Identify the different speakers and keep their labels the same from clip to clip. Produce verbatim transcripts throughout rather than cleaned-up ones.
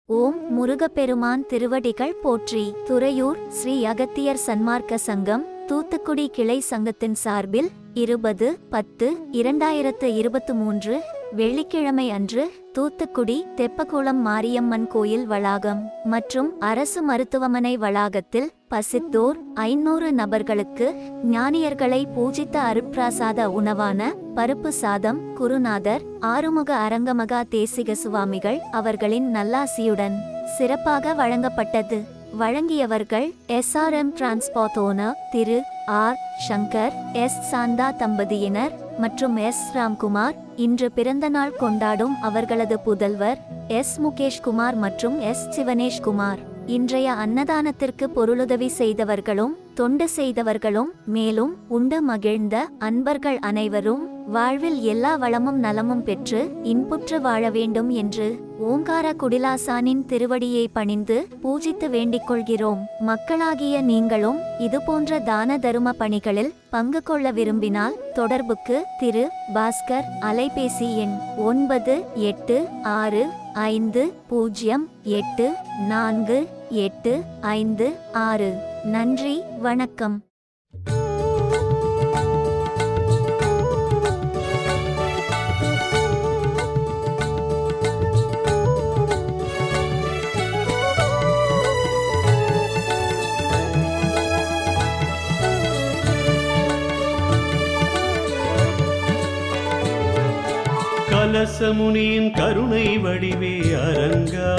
Speaker 1: ஓம் முருகப்பெருமான் திருவடிகள் போற்றி. துறையூர் ஸ்ரீ அகத்தியர் சன்மார்க்க சங்கம் தூத்துக்குடி கிளை சங்கத்தின் சார்பில் இருபது பத்து இரண்டாயிரத்து இருபத்து மூன்று வெள்ளிக்கிழமை அன்று தூத்துக்குடி தெப்பக்குளம் மாரியம்மன் கோயில் வளாகம் மற்றும் அரசு மருத்துவமனை வளாகத்தில் பசித்தோர் ஐநூறு நபர்களுக்கு ஞானியர்களை பூஜித்த அருட்பிரசாத உணவான பருப்பு சாதம் குருநாதர் ஆறுமுக அரங்கமகா தேசிக சுவாமிகள் அவர்களின் நல்லாசியுடன் சிறப்பாக வழங்கப்பட்டது. வழங்கியவர்கள் S R M transport owner Thiru R Shankar, S Shantha தம்பதியினர் மற்றும் எஸ் ராம்குமார். இன்று பிறந்தநாள் கொண்டாடும் அவர்களது புதல்வர் எஸ் முகேஷ்குமார் மற்றும் எஸ் சிவனேஷ்குமார். இன்றைய அன்னதானத்திற்கு பொருளுதவி செய்தவர்களும் தொண்டு செய்தவர்களும் மேலும் உண்டு மகிழ்ந்த அன்பர்கள் அனைவரும் வாழ்வில் எல்லா வளமும் நலமும் பெற்று இன்புற்று வாழ வேண்டும் என்று ஓங்கார குடிலாசானின் திருவடியை பணிந்து பூஜித்து வேண்டிக் கொள்கிறோம். மக்களாகிய நீங்களும் இதுபோன்ற தான தரும பணிகளில் பங்கு கொள்ள விரும்பினால் தொடர்புக்கு திரு பாஸ்கர், அலைபேசி எண் ஒன்பது எட்டு ஆறு ஐந்து பூஜ்ஜியம் எட்டு நான்கு எட்டு ஐந்து ஆறு. நன்றி, வணக்கம்.
Speaker 2: கலசமுனியின் கருணை வடிவே அரங்கா,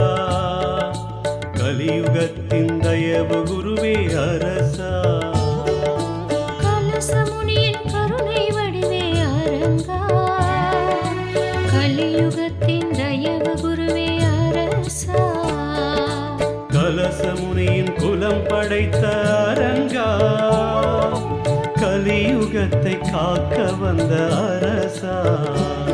Speaker 2: கலியுகத்தின் தயவு குருவே அரசா.
Speaker 3: கலசமுனியின் கருணை வடிவே அரங்கா, கலியுகத்தின் தயவு குருவே அரசா.
Speaker 2: கலசமுனியின் குலம் படைத்த அரங்கா, கலியுகத்தை காக்க வந்த அரசா.